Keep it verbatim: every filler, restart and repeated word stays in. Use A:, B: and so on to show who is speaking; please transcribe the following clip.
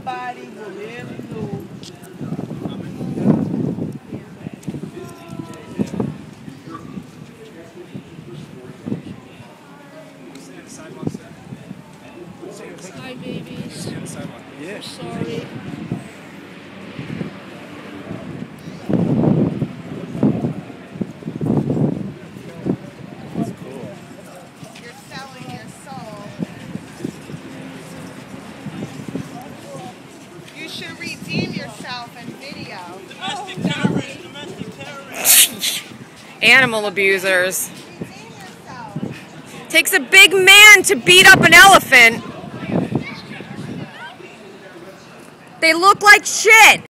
A: nobody will ever know.
B: Hi, babies.
A: Yeah.
B: Sorry.
C: You're selling your soul. You should redeem yourself in video.
A: Domestic terrorists, domestic terrorists.
D: Animal abusers.
C: Redeem yourself.
D: Takes a big man to beat up an elephant. They look like shit.